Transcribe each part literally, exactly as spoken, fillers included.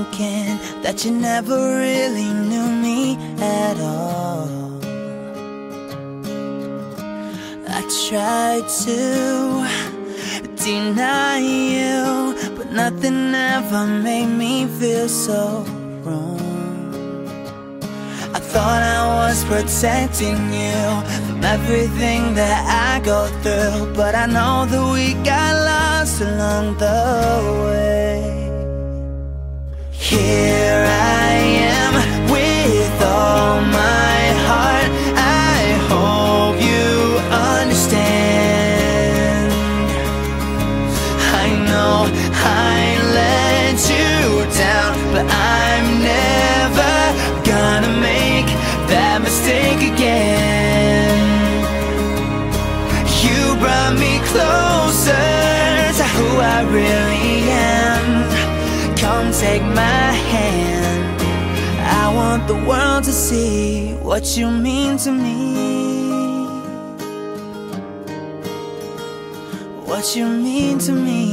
thinking that you never really knew me at all. I tried to deny you, but nothing ever made me feel so wrong. I thought I was protecting you from everything that I go through, but I know that we got lost along the way. Here I am with all my heart. I hope you understand. I know I let you down, but I'm never gonna make that mistake again. You brought me closer to who I really am. Come take my hand. I want the world to see what you mean to me, what you mean to me.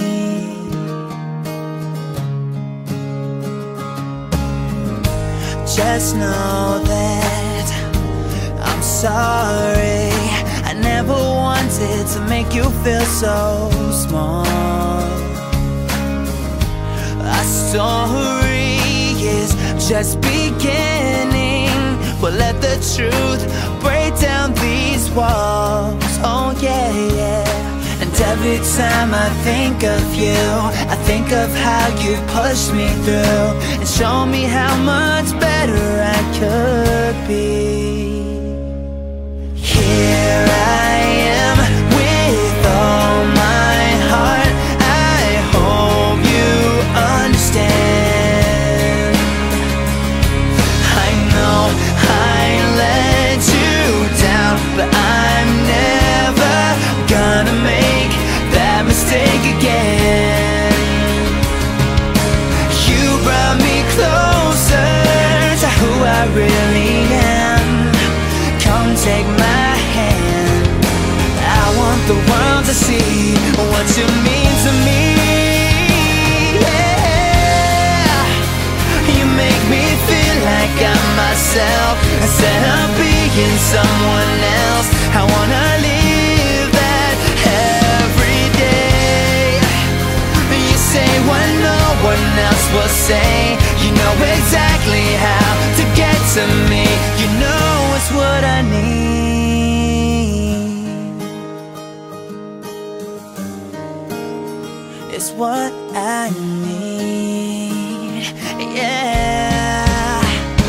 Just know that I'm sorry. I never wanted to make you feel so small. Our story is just beginning. We'll let the truth break down these walls. Oh yeah, yeah. And every time I think of you, I think of how you pushed me through and showed me how much better I could be. Here I am with all my heart. I hope you understand. I know I let you down, but I'm never gonna make that mistake again. You brought me closer to who I really am. Come take my hand. I want the world to see what you mean to me. Yeah. You make me feel like I'm myself instead of being someone else. I wanna live that every day. You say what no one else will say. You know exactly how to get to me. You know it's what I need. It's what I need. Yeah.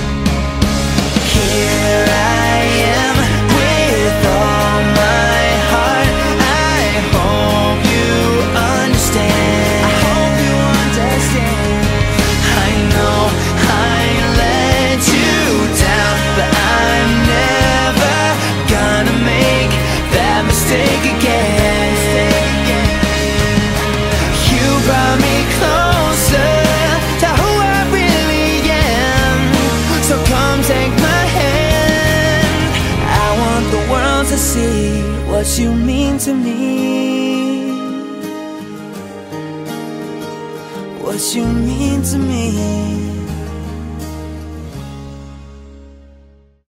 Here I am with all my heart. I hope you understand. I hope you understand. I know I let you down, but I'm never gonna make that mistake again. You brought me closer to who I really am. So come take my hand. I want the world to see what you mean to me, what you mean to me.